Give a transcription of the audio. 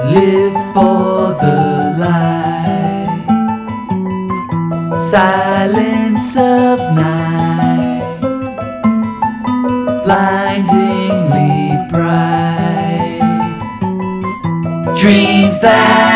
Live for the light, silence of night, blindingly bright, dreams that